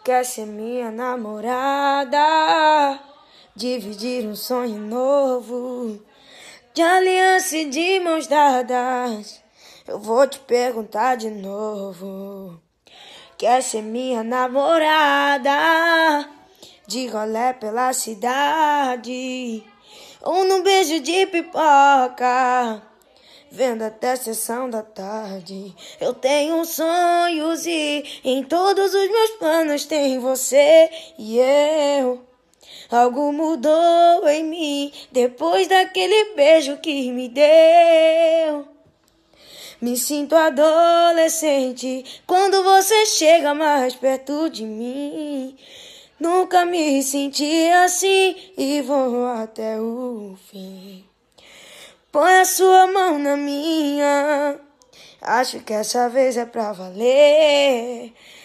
Quer ser minha namorada, dividir um sonho novo, de aliança e de mãos dadas. Eu vou te perguntar de novo. Quer ser minha namorada, de rolê pela cidade, ou num beijo de pipoca, vendo até sessão da tarde. Eu tenho sonhos e em todos os meus planos tem você e eu. Algo mudou em mim depois daquele beijo que me deu. Me sinto adolescente quando você chega mais perto de mim. Nunca me senti assim e vou até o fim. Põe a sua mão na minha, acho que essa vez é pra valer.